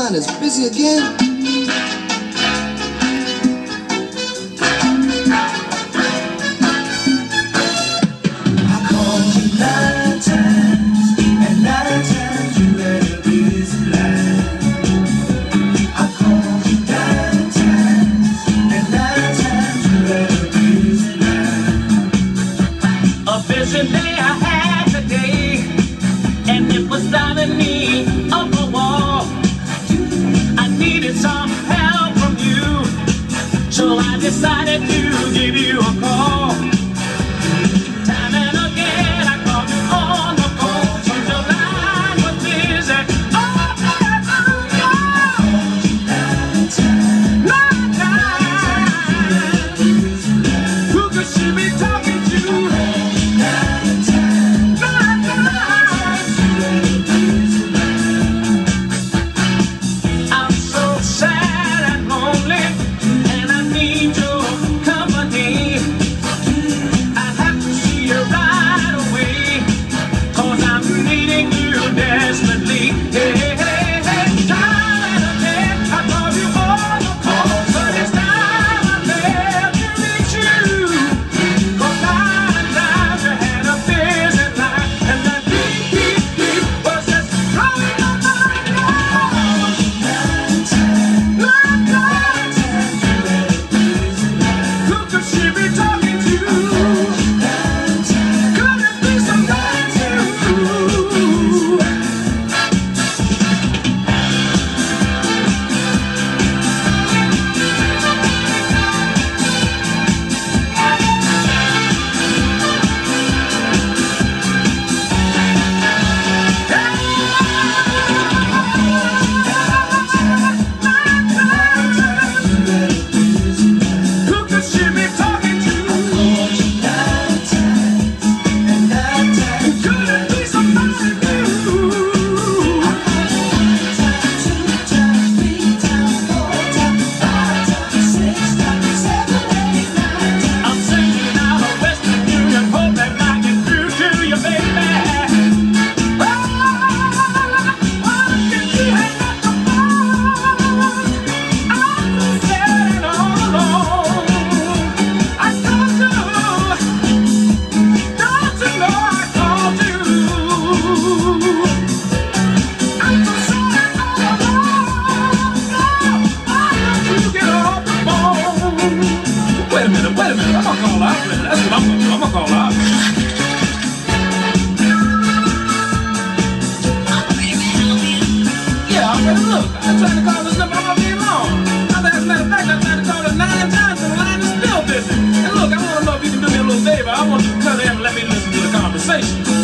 line is busy again. Busy day I had today, and it was driving me up a wall. I needed some help from you, so I decided to give you a call. Time and again I called you on the phone, but your line was busy. Oh, no time. Who could she be talking to? Wait a minute, I'm gonna call out. That's what I'm gonna do. I'm gonna call out. Yeah, I mean, look, I'm trying to call this number all day long. As a matter of fact, I tried to call it 9 times and the line is still busy. And look, I wanna know if you can do me a little favor. I want you to cut in and let me listen to the conversation.